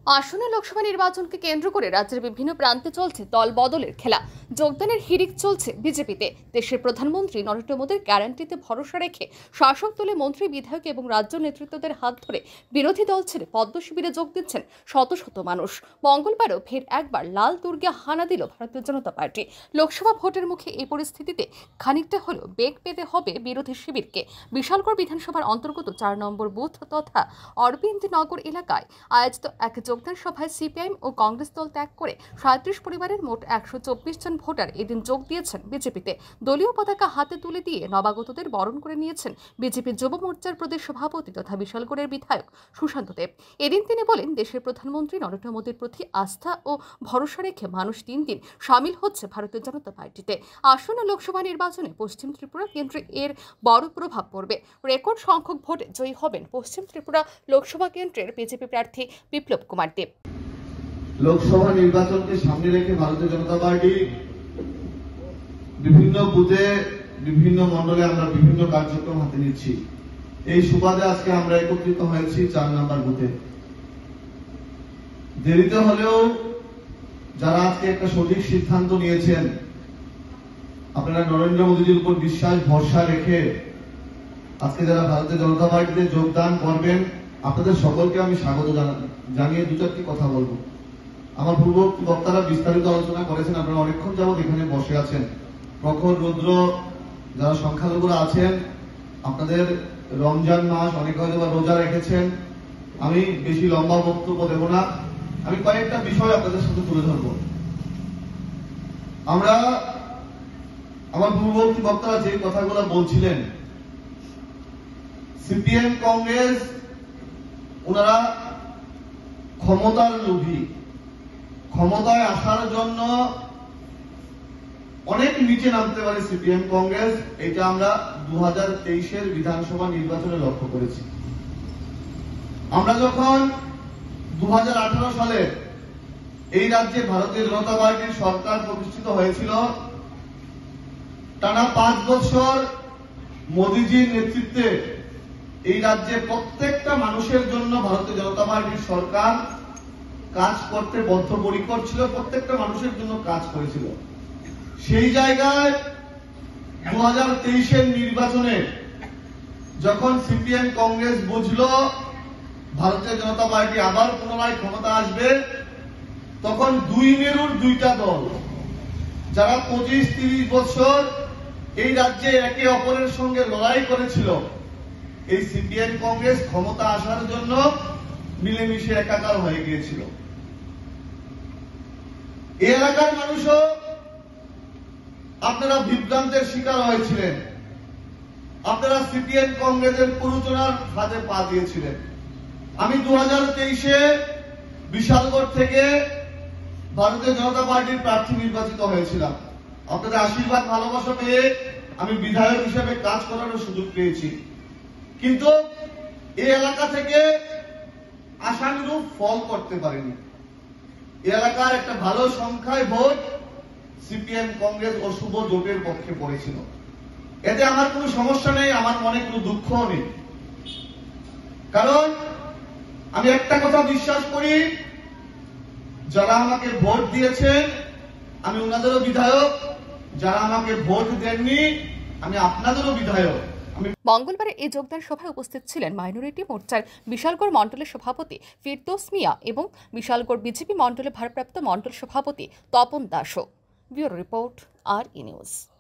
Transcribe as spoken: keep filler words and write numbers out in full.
আসন্ন লোকসভা নির্বাচনকে কেন্দ্র করে রাজ্যের বিভিন্ন প্রান্তে চলছে দল বদলের খেলা। যোগদানের হিড়িক চলছে বিজেপিতে। দেশের প্রধানমন্ত্রী নরেন্দ্র মোদীর গ্যারান্টিতে ভরসা রেখে শাসক দলে মন্ত্রী, বিধায়ক এবং রাজ্য নেতৃত্বদের হাত ধরে বিরোধী দল ছেড়ে পদ্ম শিবিরে যোগ দিচ্ছেন শত শত মানুষ। মঙ্গলবারও ফের একবার লাল দুর্গে হানা দিল ভারতীয় জনতা পার্টি। লোকসভা ভোটের মুখে এই পরিস্থিতিতে খানিকটা হলেও বেগ পেতে হবে বিরোধী শিবিরকে। বিশালগড় বিধানসভার অন্তর্গত চার নম্বর বুথ তথা অরবিন্দনগর এলাকায় আয়োজিত এক যোগদান সভায় সিপিআইএম ও কংগ্রেস দল ত্যাগ করে সাঁত্রিশ পরিবারের মোট একশো চব্বিশ জন ভোটার এদিন যোগ দিয়েছেন বিজেপিতে। দলীয় পতাকা হাতে তুলে দিয়ে নবাগতদের বরণ করে নিয়েছেন বিজেপি যুব মোর্চার প্রদেশ সভাপতি তথা বিশালগড়ের বিধায়ক সুশান্ত দেব। এদিন তিনি বলেন, দেশের প্রধানমন্ত্রী নরেন্দ্র মোদীর প্রতি আস্থা ও ভরসা রেখে মানুষ দিন দিন সামিল হচ্ছে ভারতীয় জনতা পার্টিতে। আসন্ন লোকসভা নির্বাচনে পশ্চিম ত্রিপুরা কেন্দ্রে এর বড় প্রভাব পড়বে। রেকর্ড সংখ্যক ভোটে জয়ী হবেন পশ্চিম ত্রিপুরা লোকসভা কেন্দ্রের বিজেপি প্রার্থী বিপ্লব কুমার দেব। লোকসভা নির্বাচনকে সামনে রেখে ভারতীয় জনতা পার্টি বিভিন্ন বুথে বিভিন্ন মণ্ডলে আমরা বিভিন্ন কার্যক্রম হাতে নিচ্ছি। এই সুবাদে আজকে আমরা একত্রিত হয়েছি চার নম্বর বুথে। দেরিতে হলেও যারা আজকে একটা সঠিক সিদ্ধান্ত নিয়েছেন, আপনারা নরেন্দ্র মোদীজির উপর বিশ্বাস ভরসা রেখে আজকে যারা ভারতীয় জনতা পার্টিতে যোগদান করবেন, আপনাদের সকলকে আমি স্বাগত জানিয়ে দু চারটি কথা বলবো। আমার পূর্ব বক্তারা বিস্তারিত আলোচনা করেছেন, আপনারা অনেকক্ষণ যাবত এখানে বসে আছেন। প্রখর রৌদ্র, যারা সংখ্যালঘুরা আছেন, আপনাদের রমজান মাস, অনেকে হয়তো রোজা রেখেছেন। আমি বেশি লম্বা বক্তব্য দেব না, আমি কয়েকটা বিষয় আপনাদের সাথে তুলে ধরব। আমরা আমার পূর্ববর্তী বক্তারা যে কথাগুলো বলছিলেন, সিপিএম কংগ্রেস ওনারা ক্ষমতার লোভী, ক্ষমতায় আসার জন্য অনেক নিচে নামতে পারে সিপিএম কংগ্রেস। এটা আমরা দু হাজার তেইশের বিধানসভা নির্বাচনে লক্ষ্য করেছি। আমরা যখন দু হাজার আঠারো সালে এই রাজ্যে ভারতীয় জনতা পার্টির সরকার প্রতিষ্ঠিত হয়েছিল, টানা পাঁচ বছর মোদীজির নেতৃত্বে এই রাজ্যে প্রত্যেকটা মানুষের জন্য ভারতীয় জনতা পার্টির সরকার কাজ করতে বদ্ধপরিকর ছিল, প্রত্যেকটা মানুষের জন্য কাজ করেছিল। সেই জায়গায় দু হাজার তেইশের নির্বাচনে যখন সিপিএম কংগ্রেস বুঝল ভারতীয় জনতা পার্টি আবার পুনরায় ক্ষমতা আসবে, তখন দুই মেরুর দুইটা দল, যারা পঁচিশ তিরিশ বছর এই রাজ্যে একে অপরের সঙ্গে লড়াই করেছিল, এই সিপিএম কংগ্রেস ক্ষমতা আসার জন্য মিলেমিশে একাকার হয়ে গিয়েছিল। এই এলাকার মানুষও আপনারা বিভ্রান্তের শিকার হয়েছিলেন, আপনারা সিপিএম কংগ্রেসের প্ররোচনার ফাঁদে পা দিয়েছিলেন। আমি দু হাজার তেইশে বিশালগড় থেকে ভারতীয় জনতা পার্টির প্রার্থী নির্বাচিত হয়েছিলাম। আপনাদের আশীর্বাদ ভালোবাসা পেয়ে আমি বিধায়ক হিসেবে কাজ করার সুযোগ পেয়েছি, কিন্তু এই এলাকা থেকে আশানুরূপ ফল করতে পারেনি। এই এলাকার একটা ভালো সংখ্যায় ভোট সিপিএম কংগ্রেস ও শুভ জোটের পক্ষে পড়েছিল। এতে আমার কোনো সমস্যা নেই, আমার মনে কোনো দুঃখও নেই, কারণ আমি একটা কথা বিশ্বাস করি, যারা আমাকে ভোট দিয়েছেন আমি ওনাদেরও বিধায়ক, যারা আমাকে ভোট দেননি আমি আপনাদেরও বিধায়ক। মঙ্গলবার এই যোগদান সভায় উপস্থিত ছিলেন মাইনরিটি মোর্চার বিশালগড় মণ্ডলের সভাপতি ফিরদৌস মিয়া এবং বিশালগড় বিজেপি মণ্ডলের ভারপ্রাপ্ত মণ্ডল সভাপতি তপন দাসও। ব্যুরো রিপোর্ট, আর ই নিউজ।